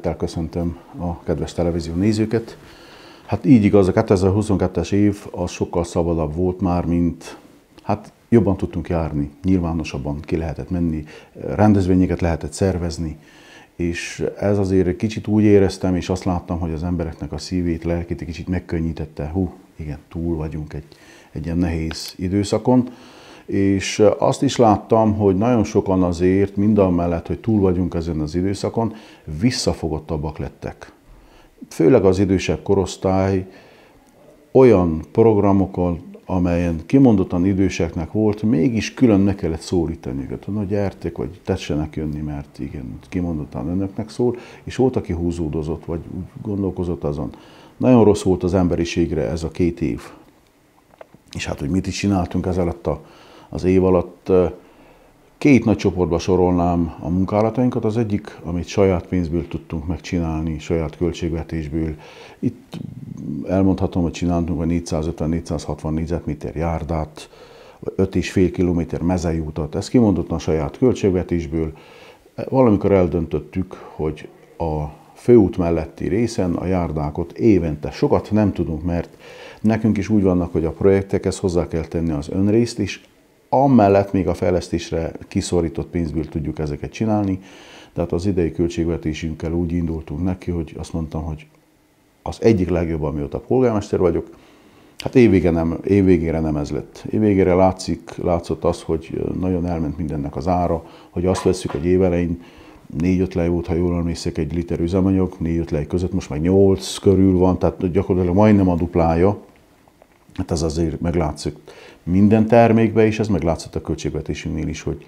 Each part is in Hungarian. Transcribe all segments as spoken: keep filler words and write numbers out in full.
Szeretettel köszöntöm a kedves televízió nézőket. Hát így igaz, a kétezer-huszonkettes év az sokkal szabadabb volt már, mint hát jobban tudtunk járni, nyilvánosabban ki lehetett menni, rendezvényeket lehetett szervezni, és ez azért egy kicsit úgy éreztem, és azt láttam, hogy az embereknek a szívét, lelkét egy kicsit megkönnyítette. Hú, igen, túl vagyunk egy, egy ilyen nehéz időszakon. És azt is láttam, hogy nagyon sokan azért, mindamellett, hogy túl vagyunk ezen az időszakon, visszafogottabbak lettek. Főleg az idősebb korosztály olyan programokkal, amelyen kimondottan időseknek volt, mégis külön meg kellett szólítani őket, hogy gyertek, vagy tessenek jönni, mert igen, kimondottan önöknek szól, és volt, aki húzódozott, vagy úgy gondolkozott azon. Nagyon rossz volt az emberiségre ez a két év. És hát, hogy mit is csináltunk ez alatt a Az év alatt két nagy csoportba sorolnám a munkálatainkat. Az egyik, amit saját pénzből tudtunk megcsinálni, saját költségvetésből. Itt elmondhatom, hogy csináltunk a négyszázötven-négyszázhatvan négyzetméter járdát, öt és fél kilométer mezei utat. Ez kimondottan a saját költségvetésből. Valamikor eldöntöttük, hogy a főút melletti részen a járdákat évente sokat nem tudunk, mert nekünk is úgy vannak, hogy a projektekhez hozzá kell tenni az önrészt is, amellett még a fejlesztésre kiszorított pénzből tudjuk ezeket csinálni, tehát az idei költségvetésünkkel úgy indultunk neki, hogy azt mondtam, hogy az egyik legjobb, amióta polgármester vagyok, hát évvégére nem, évvégére nem ez lett. Évvégére látszik, látszott az, hogy nagyon elment mindennek az ára, hogy azt vesszük, hogy évelején négy-öt lej volt, ha jól emlékszek, egy liter üzemanyag, négy-öt lej között, most már nyolc körül van, tehát gyakorlatilag majdnem a duplája. Hát ez azért meglátszik minden termékben is, ez meglátszott a költségvetésünknél is, hogy,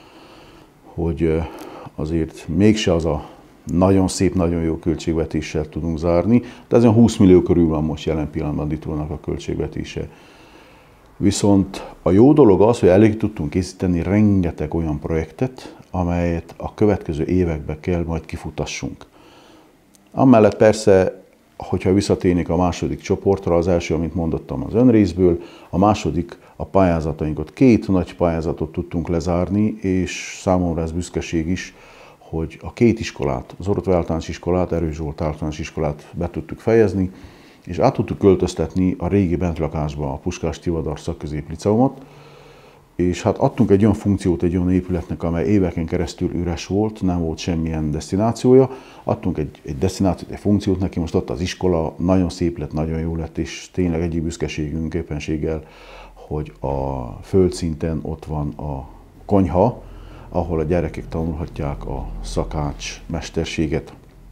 hogy azért mégse az a nagyon szép, nagyon jó költségvetéssel tudunk zárni, de ez olyan húsz millió körül van most jelen pillanatban Ditrónak a költségvetése. Viszont a jó dolog az, hogy elég tudtunk készíteni rengeteg olyan projektet, amelyet a következő években kell majd kifutassunk. Amellett persze, hogyha visszatérnék a második csoportra, az első, amit mondottam az önrészből, a második a pályázatainkat. Két nagy pályázatot tudtunk lezárni, és számomra ez büszkeség is, hogy a két iskolát, az Orotva Általános Iskolát, Erős Zsolt Általános Iskolát be tudtuk fejezni, és át tudtuk költöztetni a régi bentlakásba a Puskás Tivadar Szakközépliceumot, és hát adtunk egy olyan funkciót egy olyan épületnek, amely éveken keresztül üres volt, nem volt semmilyen desztinációja. Adtunk egy, egy desztinációt, egy funkciót neki, most ott az iskola nagyon szép lett, nagyon jó lett, és tényleg egyik büszkeségünk éppenséggel, hogy a földszinten ott van a konyha, ahol a gyerekek tanulhatják a szakács mesterséget.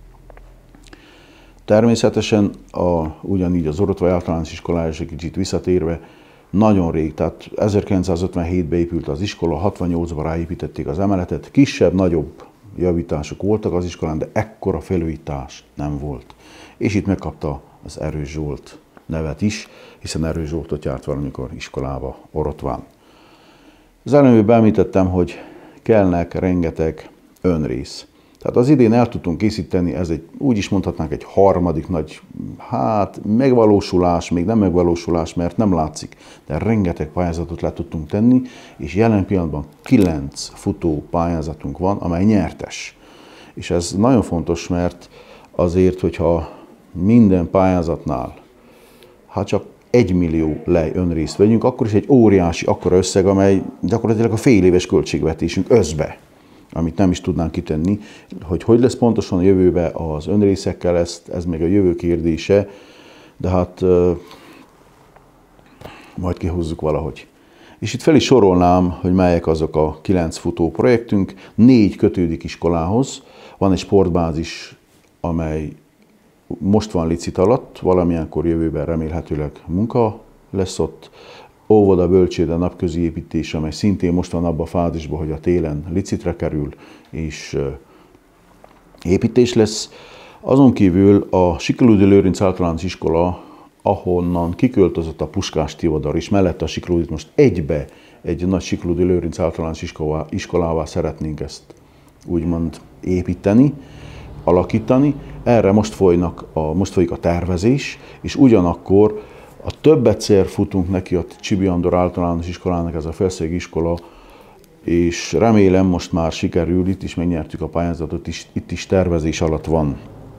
Természetesen a, ugyanígy az Orotva Általános Iskolára is egy kicsit visszatérve, nagyon rég, tehát ezerkilencszázötvenhétben épült az iskola, hatvannyolcban ráépítették az emeletet, kisebb, nagyobb javítások voltak az iskolán, de ekkora felújítás nem volt. És itt megkapta az Erős Zsolt nevet is, hiszen Erős Zsoltot járt valamikor iskolába Orotván. Az előbb említettem, hogy kellnek rengeteg önrész. Tehát az idén el tudtunk készíteni, ez egy, úgy is mondhatnánk, egy harmadik nagy, hát megvalósulás, még nem megvalósulás, mert nem látszik, de rengeteg pályázatot le tudtunk tenni, és jelen pillanatban kilenc futó pályázatunk van, amely nyertes. És ez nagyon fontos, mert azért, hogyha minden pályázatnál, hát csak egy millió lej önrészt vegyünk, akkor is egy óriási, akkora összeg, amely gyakorlatilag a fél éves költségvetésünk összbe, amit nem is tudnánk kitenni. Hogy hogy lesz pontosan a jövőben az önrészekkel, ezt, ez még a jövő kérdése, de hát uh, majd kihúzzuk valahogy. És itt fel is sorolnám, hogy melyek azok a kilenc futó projektünk. Négy kötődik iskolához. Van egy sportbázis, amely most van licit alatt, valamilyenkor jövőben remélhetőleg munka lesz ott. Óvoda, bölcsőde, napközi építés, amely szintén most van abban a fázisban, hogy a télen licitre kerül, és építés lesz. Azon kívül a Siklódi Lőrinc Általános Iskola, ahonnan kiköltözött a Puskás Tivadar, és mellette a Siklódit most egybe egy nagy Siklódi Lőrinc Általános Iskolává, iskolává szeretnénk ezt úgymond építeni, alakítani. Erre most, folynak a, most folyik a tervezés, és ugyanakkor a többetszer futunk neki a Csibi Andor Általános Iskolának, ez a felszegi iskola, és remélem most már sikerül, itt is megnyertük a pályázatot, is, itt is tervezés alatt van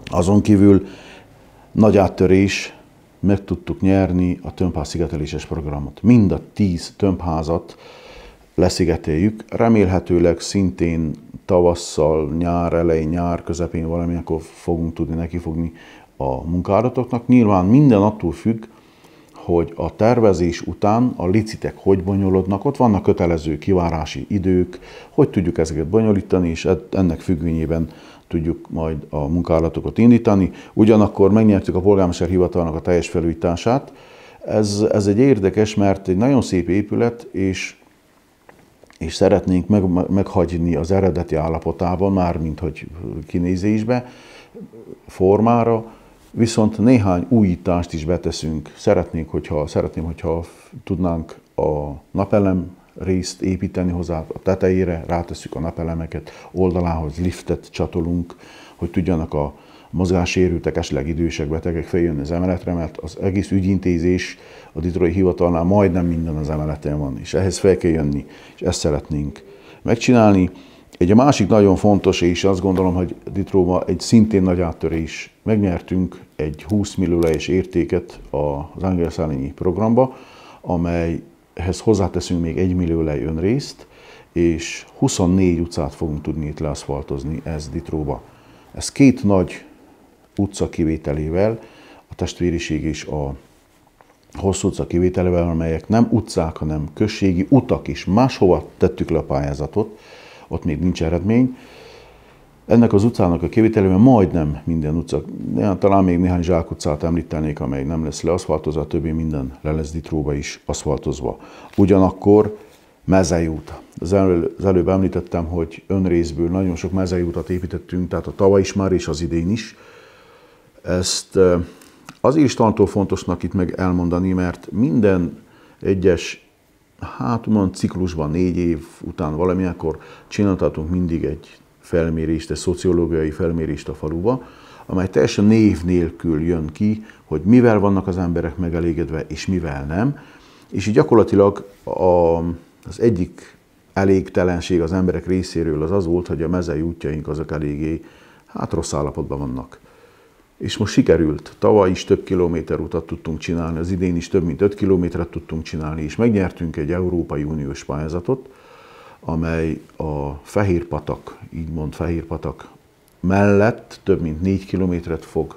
Azon kívül nagy áttörés, meg tudtuk nyerni a tömbház szigeteléses programot. Mind a tíz tömbházat leszigeteljük, remélhetőleg szintén tavasszal, nyár elején, nyár közepén valamilyenkor fogunk tudni nekifogni a munkálatoknak. Nyilván minden attól függ, hogy a tervezés után a licitek hogy bonyolodnak, ott vannak kötelező kivárási idők, hogy tudjuk ezeket bonyolítani, és ennek függvényében tudjuk majd a munkálatokat indítani. Ugyanakkor megnyertük a polgármester hivatalnak a teljes felújítását. Ez, ez egy érdekes, mert egy nagyon szép épület, és, és szeretnénk meg, meghagyni az eredeti állapotában, mármint hogy kinézésbe, formára, viszont néhány újítást is beteszünk. Szeretnénk, hogyha, szeretném, hogyha tudnánk a napelem részt építeni hozzá a tetejére, rátesszük a napelemeket, oldalához liftet csatolunk, hogy tudjanak a mozgássérültek, esetleg idősek, betegek feljönni az emeletre, mert az egész ügyintézés a Ditrói Hivatalnál majdnem minden az emeleten van, és ehhez fel kell jönni, és ezt szeretnénk megcsinálni. Egy a másik nagyon fontos, és azt gondolom, hogy Ditróban egy szintén nagy áttörés. Megnyertünk egy húsz millió lejes értéket az Angéla Szálényi programba, amelyhez hozzáteszünk még egy millió lej önrészt, és huszonnégy utcát fogunk tudni itt leaszfaltozni, ez Ditróba. Ez két nagy utca kivételével, a Testvériség és a Hosszú utca kivételével, amelyek nem utcák, hanem községi utak is. Máshova tettük le a pályázatot, ott még nincs eredmény. Ennek az utcának a kivételével majdnem minden utca, talán még néhány zsákutcát említenék, amely nem lesz leaszfaltozva, a többi minden le lesz Ditróba is aszfaltozva. Ugyanakkor mezei út. Az, elő, az előbb említettem, hogy önrészből nagyon sok mezei utat építettünk, tehát a tavaly is már és az idén is. Ezt azért is talán fontosnak itt meg elmondani, mert minden egyes, hát mond ciklusban négy év után valamilyenkor csináltatunk mindig egy felmérést, egy szociológiai felmérést a faluba, amely teljesen név nélkül jön ki, hogy mivel vannak az emberek megelégedve, és mivel nem. És így gyakorlatilag a, az egyik elégtelenség az emberek részéről az az volt, hogy a mezei útjaink azok eléggé hát rossz állapotban vannak. És most sikerült. Tavaly is több kilométer utat tudtunk csinálni, az idén is több mint öt kilométert tudtunk csinálni, és megnyertünk egy Európai Uniós pályázatot, amely a Fehérpatak, így mond Fehérpatak mellett több mint négy kilométert fog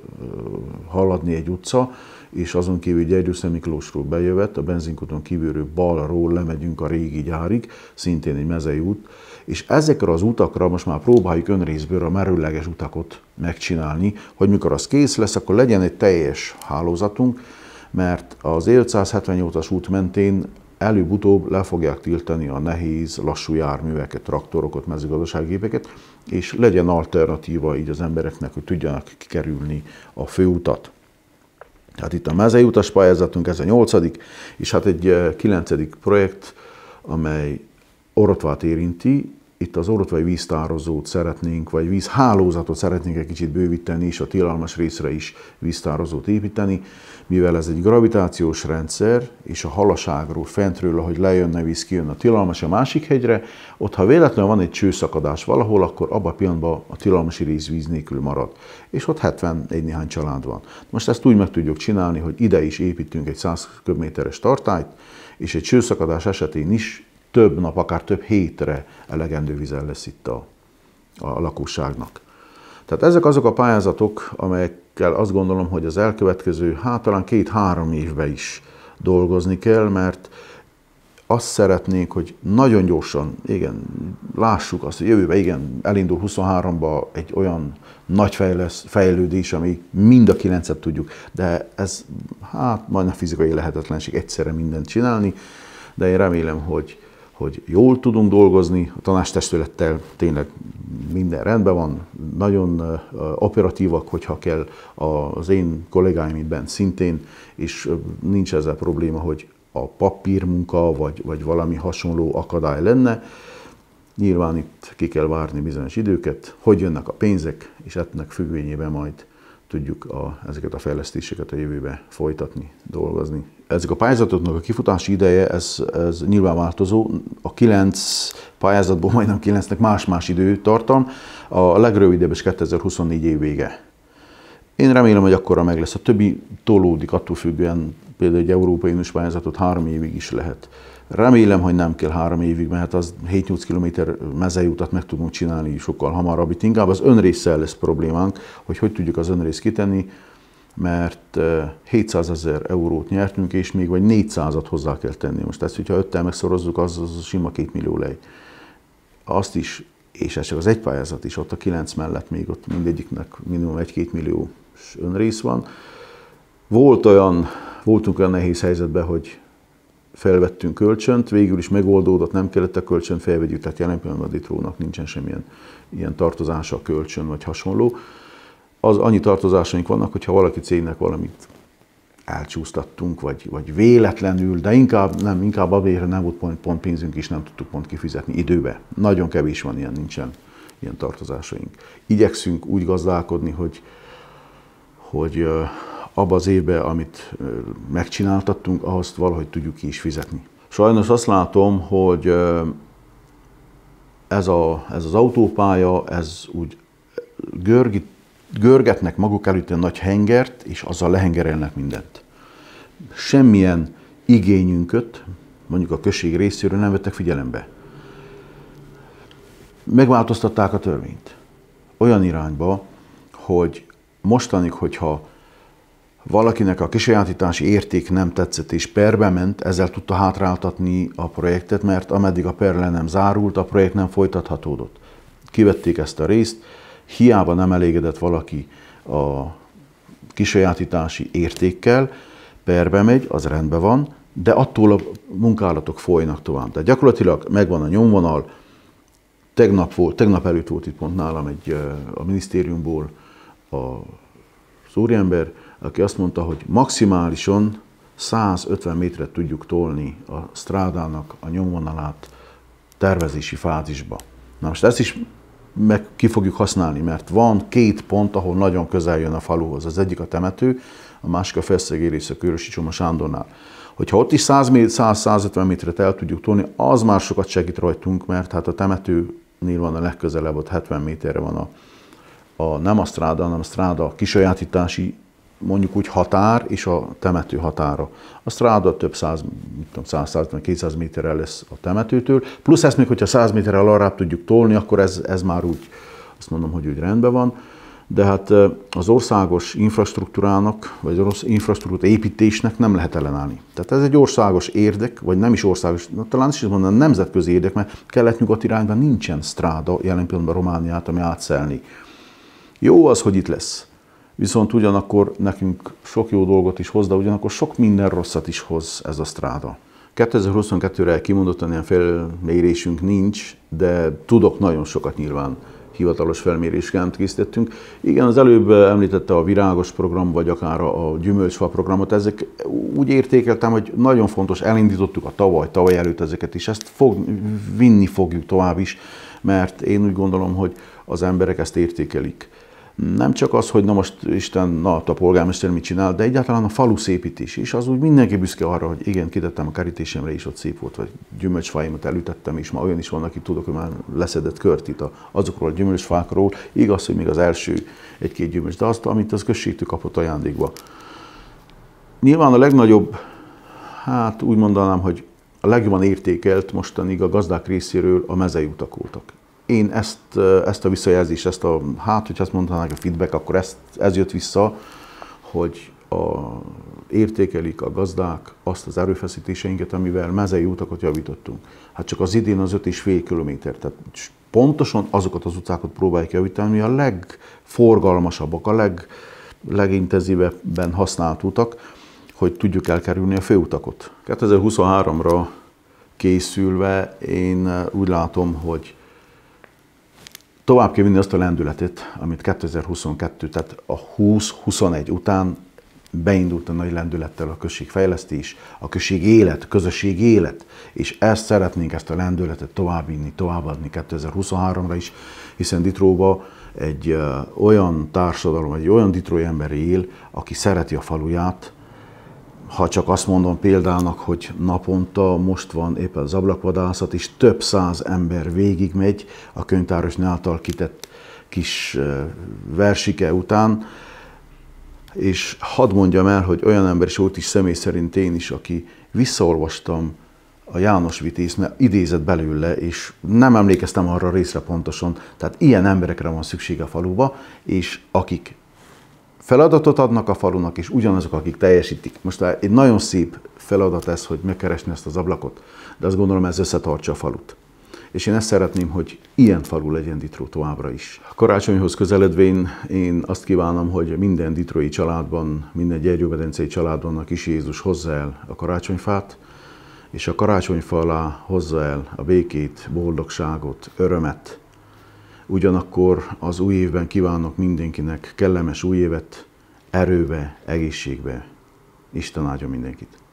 haladni egy utca, és azon kívül Gyergyószent Miklósról bejövet, a benzinkúton kívülről balról lemegyünk a régi gyárig, szintén egy mezei út, és ezekre az utakra most már próbáljuk önrészből a merőleges utakot megcsinálni, hogy mikor az kész lesz, akkor legyen egy teljes hálózatunk, mert az ötszázhetvennyolcas út mentén előbb-utóbb le fogják tiltani a nehéz, lassú járműveket, traktorokat, mezőgazdasággépeket, és legyen alternatíva így az embereknek, hogy tudjanak kikerülni a főutat. Tehát itt a mezei utas pályázatunk, ez a nyolcadik, és hát egy kilencedik projekt, amely Orotvát érinti. Itt az orotvai víztározót szeretnénk, vagy vízhálózatot szeretnénk egy kicsit bővíteni, és a tilalmas részre is víztározót építeni, mivel ez egy gravitációs rendszer, és a halaságról, fentről, ahogy lejönne víz, kijön a tilalmas a másik hegyre, ott ha véletlenül van egy csőszakadás valahol, akkor abban a pillanatban a tilalmasi rész víz nélkül marad. És ott hetvenegy néhány család van. Most ezt úgy meg tudjuk csinálni, hogy ide is építünk egy száz köbméteres tartályt, és egy csőszakadás esetén is több nap, akár több hétre elegendő vizel lesz itt a, a lakosságnak. Tehát ezek azok a pályázatok, amelyekkel azt gondolom, hogy az elkövetkező, hát talán két-három évben is dolgozni kell, mert azt szeretnénk, hogy nagyon gyorsan, igen, lássuk azt, hogy jövőben igen, elindul huszonháromba egy olyan nagy fejlesz, fejlődés, ami mind a kilencet tudjuk, de ez hát majdnem fizikai lehetetlenség egyszerre mindent csinálni, de én remélem, hogy hogy jól tudunk dolgozni, a tanácstestülettel tényleg minden rendben van, nagyon operatívak, hogyha kell, az én kollégáim itt bent szintén, és nincs ezzel probléma, hogy a papírmunka vagy, vagy valami hasonló akadály lenne. Nyilván itt ki kell várni bizonyos időket, hogy jönnek a pénzek, és ennek függvényében majd tudjuk a, ezeket a fejlesztéseket a jövőbe folytatni, dolgozni. Ezek a pályázatoknak a kifutási ideje, ez, ez nyilván változó. A kilenc pályázatból majdnem kilencnek más-más időtartam. A legrövidebb is kétezer-huszonnégy év vége. Én remélem, hogy akkora meg lesz. A többi tolódik, attól függően például egy Európai Uniós pályázatot három évig is lehet. Remélem, hogy nem kell három évig, mert az hét-nyolc kilométer mezei utat meg tudunk csinálni sokkal hamarabb. Itt inkább az önrésszel lesz problémánk, hogy hogy tudjuk az önrészt kitenni, mert hétszázezer eurót nyertünk, és még vagy négyszázat hozzá kell tenni. Most ezt, hogyha öttel megszorozzuk, az, az sima két millió lej. Azt is, és ez csak az egy pályázat is, ott a kilenc mellett még ott mindegyiknek minimum egy-két millió önrész van. Volt olyan, voltunk olyan nehéz helyzetben, hogy felvettünk kölcsönt, végül is megoldódott, nem kellett a kölcsönt felvegyük, tehát jelen pillanatban a Ditrónak nincsen semmilyen ilyen tartozása, kölcsön vagy hasonló. Az annyi tartozásaink vannak, hogyha valaki cégnek valamit elcsúsztattunk, vagy, vagy véletlenül, de inkább nem, inkább azért nem volt pont, pont pénzünk is, nem tudtuk pont kifizetni időbe. Nagyon kevés van ilyen, nincsen ilyen tartozásaink. Igyekszünk úgy gazdálkodni, hogy, hogy abban az évben, amit megcsináltattunk, ahhoz valahogy tudjuk ki is fizetni. Sajnos azt látom, hogy ez, a, ez az autópálya, ez úgy görgít, görgetnek maguk előtt egy nagy hengert, és azzal lehengerelnek mindent. Semmilyen igényünket, mondjuk a község részéről nem vettek figyelembe. Megváltoztatták a törvényt olyan irányba, hogy mostanig, hogyha valakinek a kisajátítási érték nem tetszett és perbe ment, ezzel tudta hátráltatni a projektet, mert ameddig a per le nem zárult, a projekt nem folytathatódott. Kivették ezt a részt, hiába nem elégedett valaki a kisajátítási értékkel, perbe megy, az rendben van, de attól a munkálatok folynak tovább. Tehát gyakorlatilag megvan a nyomvonal, tegnap, volt, tegnap előtt volt itt pont nálam egy, a minisztériumból az úriember, aki azt mondta, hogy maximálisan százötven méteret tudjuk tolni a strádának a nyomvonalát tervezési fázisba. Na most ezt is meg ki fogjuk használni, mert van két pont, ahol nagyon közel jön a faluhoz. Az egyik a temető, a másik a Feszegérész, a Körösi Csoma Sándornál. Hogyha ott is száz-százötven méteret el tudjuk tolni, az már sokat segít rajtunk, mert hát a temetőnél van a legközelebb, ott hetven méterre van a, a nem a stráda, hanem a stráda kisajátítási, mondjuk úgy határ és a temető határa. A stráda több száz, mit tudom, száz-kétszáz méterrel lesz a temetőtől, plusz ezt még, hogyha száz méterrel arrább tudjuk tolni, akkor ez, ez már úgy, azt mondom, hogy úgy rendben van. De hát az országos infrastruktúrának, vagy az infrastruktúra építésnek nem lehet ellenállni. Tehát ez egy országos érdek, vagy nem is országos, talán is mondanám nemzetközi érdek, mert kelet-nyugat irányban nincsen stráda, jelen pillanatban Romániát, ami átszelni. Jó az, hogy itt lesz. Viszont ugyanakkor nekünk sok jó dolgot is hoz, de ugyanakkor sok minden rosszat is hoz ez a stráda. kétezer-huszonkettőre kimondottan ilyen felmérésünk nincs, de tudok nagyon sokat nyilván hivatalos felmérésként készítettünk. Igen, az előbb említette a virágos program, vagy akár a gyümölcsfa programot. Ezek úgy értékeltem, hogy nagyon fontos, elindítottuk a tavaly, tavaly előtt ezeket is, ezt fog, vinni fogjuk tovább is, mert én úgy gondolom, hogy az emberek ezt értékelik. Nem csak az, hogy na most Isten, na a polgármester mit csinál, de egyáltalán a falu szépítés is. Az úgy mindenki büszke arra, hogy igen, kitettem a kerítésemre is, ott szép volt, vagy gyümölcsfáimat elütettem, és ma olyan is van, aki tudok, hogy már leszedett kört itt azokról a gyümölcsfákról. Igaz, hogy még az első egy-két gyümölcs, de azt, amit az községtől kapott ajándékba. Nyilván a legnagyobb, hát úgy mondanám, hogy a legjobban értékelt mostanig a gazdák részéről a mezei utak voltak. Én ezt, ezt a visszajelzést, ezt a, hát, hogy azt mondanák a feedback, akkor ezt, ez jött vissza, hogy a, értékelik a gazdák azt az erőfeszítéseinket, amivel mezei utakat javítottunk. Hát csak az idén az öt és fél kilométer, tehát pontosan azokat az utcákat próbáljuk javítani, ami a legforgalmasabbak, a leg, legintenzívebben használt utak, hogy tudjuk elkerülni a főutakot. kétezer-huszonháromra készülve én úgy látom, hogy tovább kell vinni azt a lendületet, amit kétezer-huszonkettő, tehát a húsz-huszonegy után beindult a nagy lendülettel a községfejlesztés, a község élet, a közösség élet, és ezt szeretnénk, ezt a lendületet továbbvinni, továbbadni kétezer-huszonháromra is, hiszen Ditróba egy uh, olyan társadalom, egy olyan ditrói ember él, aki szereti a faluját. Ha csak azt mondom példának, hogy naponta most van éppen az ablakvadászat, és több száz ember végigmegy a könyvtárosnál által kitett kis versike után. És hadd mondjam el, hogy olyan ember is volt is személy szerint én is, aki visszaolvastam a János Vitézt, mert idézett belőle, és nem emlékeztem arra a részre pontosan. Tehát ilyen emberekre van szüksége a faluba, és akik feladatot adnak a falunak, és ugyanazok, akik teljesítik. Most egy nagyon szép feladat ez, hogy megkeresni ezt az ablakot, de azt gondolom, ez összetartsa a falut. És én ezt szeretném, hogy ilyen falu legyen Ditró továbbra is. A karácsonyhoz közeledvén én azt kívánom, hogy minden ditrói családban, minden Gyergyóbedencei családban a kis Jézus hozza el a karácsonyfát, és a karácsonyfa alá hozza el a békét, boldogságot, örömet. Ugyanakkor az új évben kívánok mindenkinek kellemes új évet, erőbe, egészségbe. Isten áldja mindenkit!